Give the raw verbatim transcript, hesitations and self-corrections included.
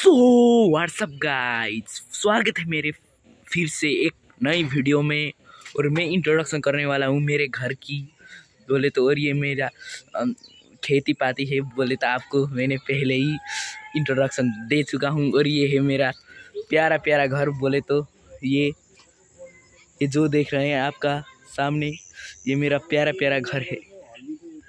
So what's up guys, स्वागत है मेरे फिर से एक नई वीडियो में। और मैं इंट्रोडक्शन करने वाला हूँ मेरे घर की बोले तो। और ये मेरा खेती पाती है बोले तो आपको मैंने पहले ही इंट्रोडक्शन दे चुका हूँ। और ये है मेरा प्यारा प्यारा घर बोले तो। ये ये जो देख रहे हैं आपका सामने, ये मेरा प्यारा प्यारा घर है।